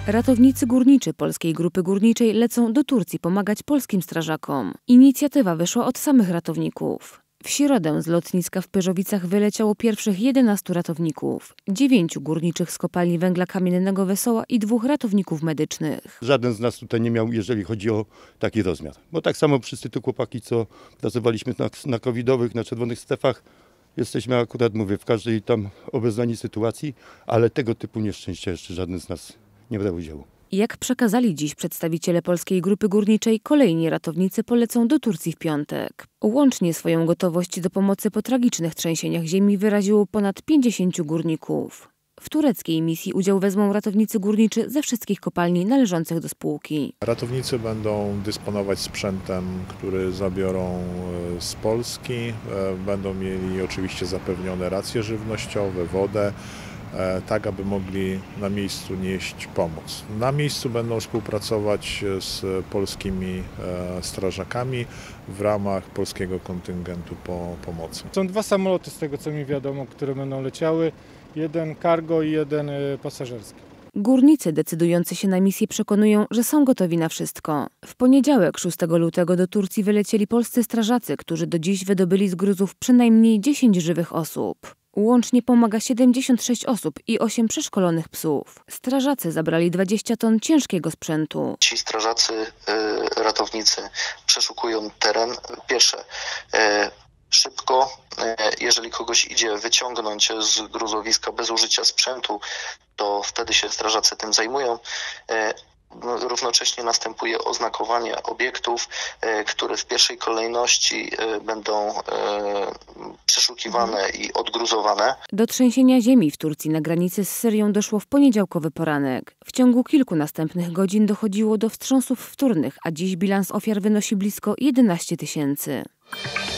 Ratownicy górniczy Polskiej Grupy Górniczej lecą do Turcji pomagać polskim strażakom. Inicjatywa wyszła od samych ratowników. W środę z lotniska w Pyrzowicach wyleciało pierwszych 11 ratowników, 9 górniczych z kopalni węgla kamiennego Wesoła i 2 ratowników medycznych. Żaden z nas tutaj nie miał, jeżeli chodzi o taki rozmiar. Bo tak samo wszyscy tu chłopaki, co pracowaliśmy na covidowych, na czerwonych strefach, jesteśmy akurat, mówię, w każdej tam obeznani sytuacji, ale tego typu nieszczęścia jeszcze żaden z nas nie brał udziału. Jak przekazali dziś przedstawiciele Polskiej Grupy Górniczej, kolejni ratownicy polecą do Turcji w piątek. Łącznie swoją gotowość do pomocy po tragicznych trzęsieniach ziemi wyraziło ponad 50 górników. W tureckiej misji udział wezmą ratownicy górniczy ze wszystkich kopalni należących do spółki. Ratownicy będą dysponować sprzętem, który zabiorą z Polski. Będą mieli oczywiście zapewnione racje żywnościowe, wodę, tak aby mogli na miejscu nieść pomoc. Na miejscu będą współpracować z polskimi strażakami w ramach polskiego kontyngentu pomocy. Są 2 samoloty, z tego co mi wiadomo, które będą leciały. Jeden cargo i jeden pasażerski. Górnicy decydujący się na misję przekonują, że są gotowi na wszystko. W poniedziałek 6 lutego do Turcji wylecieli polscy strażacy, którzy do dziś wydobyli z gruzów przynajmniej 10 żywych osób. Łącznie pomaga 76 osób i 8 przeszkolonych psów. Strażacy zabrali 20 ton ciężkiego sprzętu. Ci strażacy, ratownicy przeszukują teren. Pierwsze, szybko, jeżeli kogoś idzie wyciągnąć z gruzowiska bez użycia sprzętu, to wtedy się strażacy tym zajmują. Równocześnie następuje oznakowanie obiektów, które w pierwszej kolejności będą przeszukiwane i odgruzowane. Do trzęsienia ziemi w Turcji na granicy z Syrią doszło w poniedziałkowy poranek. W ciągu kilku następnych godzin dochodziło do wstrząsów wtórnych, a dziś bilans ofiar wynosi blisko 11 000.